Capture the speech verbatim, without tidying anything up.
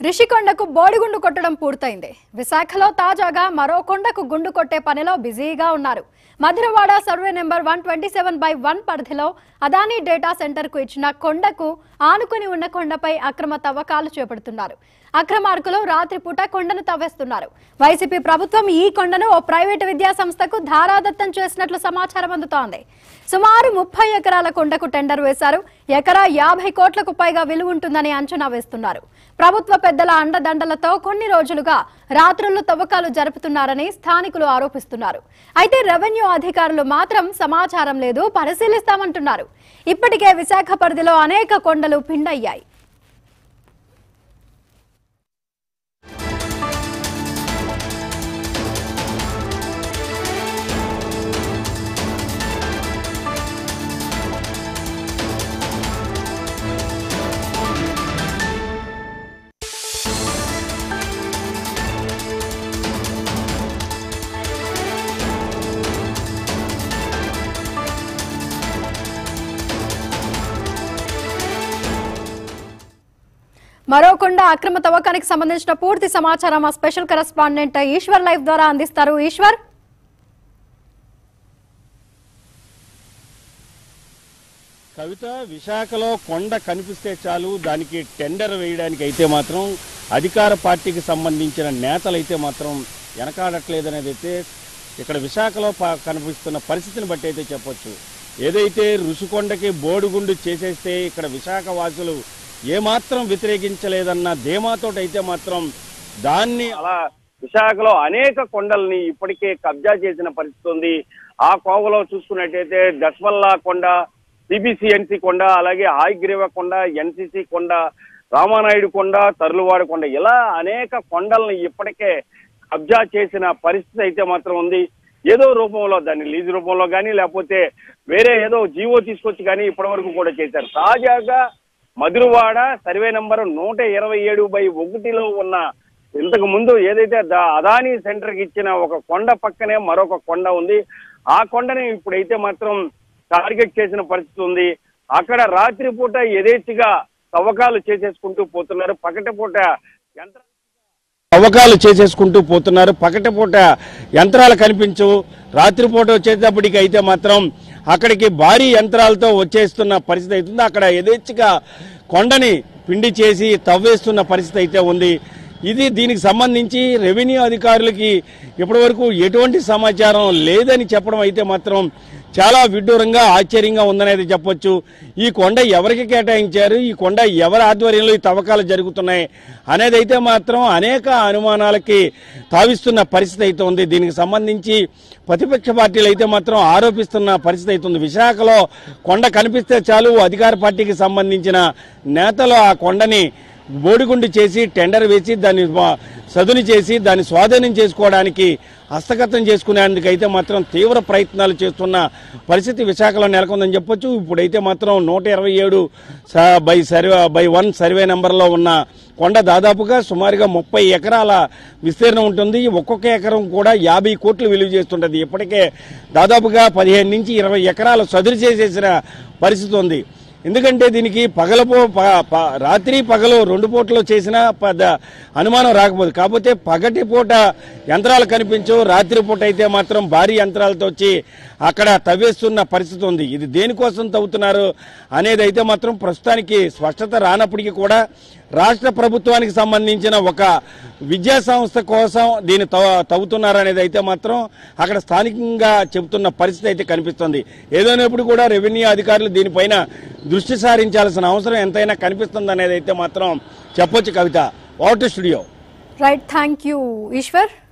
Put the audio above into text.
రిషికొండకు బోడిగుండు కొట్టడం పూర్తయింది. విశాఖలో తాజాగా మరో కొండకు గుండు కొట్టే పనిలో బిజీగా ఉన్నారు. Madhurawada survey number one twenty seven by one పరిధిలో అదానీ డేటా సెంటర్ కు ఇచ్చిన కొండకు ఆనుకుని ఉన్న కొండపై అక్రమ తవ్వకాలు చేపడుతున్నారు. అక్రమార్కులు రాత్రిపూట కొండను తవ్వేస్తున్నారు. వైసీపీ ప్రభుత్వం ఈ కొండను ఓ ప్రైవేటు విద్యా సంస్థకు ధారాదత్తం చేసినట్లు సమాచారం అందుతోంది. సుమారు ముప్పై ఎకరాల కొండకు టెండర్ వేశారు. ఎకరా యాభై కోట్లకు పైగా విలువ ఉంటుందని అంచనా వేస్తున్నారు. ప్రభుత్వ పెద్దల అండదండలతో కొన్ని రోజులుగా రాత్రుల్లో తవ్వకాలు జరుపుతున్నారని స్థానికులు ఆరోపిస్తున్నారు. అయితే రెవెన్యూ అధికారులు మాత్రం సమాచారం లేదు, పరిశీలిస్తామంటున్నారు. ఇప్పటికే విశాఖ పరిధిలో అనేక కొండలు పిండయ్యాయి. మరో కొండ అక్రమ తవ్వకానికి సంబంధించిన పూర్తి సమాచారం మా స్పెషల్ కరెస్పాండెంట్ ఈశ్వర్ లైవ్ ద్వారా అందిస్తారు. ఈశ్వర్, కవిత, విశాఖలో కొండ కనిపిస్తే చాలు దానికి టెండర్ వేయడానికి అయితే మాత్రం అధికార పార్టీకి సంబంధించిన నేతలు అయితే మాత్రం వెనకాడట్లేదనేది అయితే ఇక్కడ విశాఖలో కనిపిస్తున్న పరిస్థితిని బట్టి అయితే చెప్పొచ్చు. ఏదైతే ఋషికొండకి బోడిగుండు చేసేస్తే ఇక్కడ విశాఖ వాసులు ఏమాత్రం వ్యతిరేకించలేదన్న ధీమాతోటి అయితే మాత్రం దాన్ని అలా విశాఖలో అనేక కొండల్ని ఇప్పటికే కబ్జా చేసిన పరిస్థితి ఉంది. ఆ కోవలో చూసుకున్నట్టయితే దశవల్లా కొండ, సిబిసిఎన్సి కొండ, అలాగే హాయిగ్రీవ కొండ, ఎన్సిసి కొండ, రామానాయుడు కొండ, తర్లువాడ కొండ, ఇలా అనేక కొండల్ని ఇప్పటికే కబ్జా చేసిన పరిస్థితి అయితే మాత్రం ఉంది. ఏదో రూపంలో దాన్ని లీజు రూపంలో కానీ లేకపోతే వేరే ఏదో జీవో తీసుకొచ్చి కానీ ఇప్పటి వరకు కూడా చేశారు. తాజాగా మధురవాడ సర్వే నంబర్ నూట ఇరవై ఏడు బై ఒకటిలో ఉన్న ఇంతకు ముందు ఏదైతే అదానీ సెంటర్ కి ఇచ్చిన ఒక కొండ పక్కనే మరొక కొండ ఉంది. ఆ కొండని ఇప్పుడైతే మాత్రం టార్గెట్ చేసిన పరిస్థితి ఉంది. అక్కడ రాత్రిపూట యథేచ్ఛగా తవ్వకాలు చేసేసుకుంటూ పోతున్నారు. పగటిపూట యంత్ర తవ్వకాలు చేసేసుకుంటూ పోతున్నారు. పగటిపూట యంత్రాలు కనిపించవు. రాత్రిపూట వచ్చేటప్పటికి అయితే మాత్రం అక్కడికి భారీ యంత్రాలతో వచ్చేస్తున్న పరిస్థితి అవుతుంది. అక్కడ యథేచ్ఛగా కొండని పిండి చేసి తవ్వేస్తున్న పరిస్థితి అయితే ఉంది. ఇది దీనికి సంబంధించి రెవెన్యూ అధికారులకి ఇప్పటి వరకు ఎటువంటి సమాచారం లేదని చెప్పడం అయితే మాత్రం చాలా విడ్డూరంగా ఆశ్చర్యంగా ఉందనేది చెప్పొచ్చు. ఈ కొండ ఎవరికి కేటాయించారు, ఈ కొండ ఎవరి ఆధ్వర్యంలో ఈ తవ్వకాలు జరుగుతున్నాయి అనేది అయితే మాత్రం అనేక అనుమానాలకి తావిస్తున్న పరిస్థితి అయితే ఉంది. దీనికి సంబంధించి ప్రతిపక్ష పార్టీలు అయితే మాత్రం ఆరోపిస్తున్న పరిస్థితి అవుతుంది. విశాఖలో కొండ కనిపిస్తే చాలు అధికార పార్టీకి సంబంధించిన నేతలు ఆ కొండని బోడిగుండు చేసి టెండర్ వేసి దాన్ని సదును చేసి దాన్ని స్వాధీనం చేసుకోవడానికి హస్తగతం చేసుకునేందుకు అయితే మాత్రం తీవ్ర ప్రయత్నాలు చేస్తున్న పరిస్థితి విశాఖలో నెలకొందని చెప్పొచ్చు. ఇప్పుడైతే మాత్రం నూట ఇరవై ఏడు by survey by one survey నెంబర్లో ఉన్న కొండ దాదాపుగా సుమారుగా ముప్పై ఎకరాల విస్తీర్ణం ఉంటుంది. ఒక్కొక్క ఎకరం కూడా యాభై కోట్లు విలువ చేస్తుంటుంది. ఇప్పటికే దాదాపుగా పదిహేను నుంచి ఇరవై ఎకరాలు సదురు చేసేసిన పరిస్థితి ఉంది. ఎందుకంటే దీనికి పగలపో రాత్రి పగలు రెండు పూటలు చేసినా పెద్ద అనుమానం రాకపోదు. కాకపోతే పగటి పూట యంత్రాలు కనిపించవు, రాత్రి పూట అయితే మాత్రం భారీ యంత్రాలతో వచ్చి అక్కడ తవ్వేస్తున్న పరిస్థితి ఉంది. ఇది దేనికోసం తవ్వుతున్నారు అనేది అయితే మాత్రం ప్రస్తుతానికి స్పష్టత రానప్పటికీ కూడా రాష్ట్ర ప్రభుత్వానికి సంబంధించిన ఒక విద్యా సంస్థ కోసం దీన్ని తవ్వుతున్నారు అనేది అయితే మాత్రం అక్కడ స్థానికంగా చెబుతున్న పరిస్థితి అయితే కనిపిస్తుంది. ఏదైనప్పుడు కూడా రెవెన్యూ అధికారులు దీనిపైన దృష్టి సారించాల్సిన అవసరం ఎంతైనా కనిపిస్తుంది అనేది అయితే మాత్రం చెప్పొచ్చు. Kavitha, over to studio. Right, thank you Eshwar.